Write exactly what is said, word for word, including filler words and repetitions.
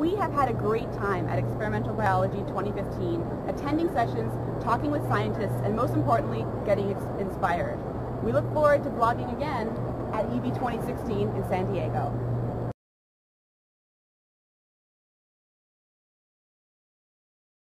we have had a great time at Experimental Biology twenty fifteen, attending sessions, talking with scientists, and most importantly, getting inspired. We look forward to blogging again at E B twenty sixteen in San Diego.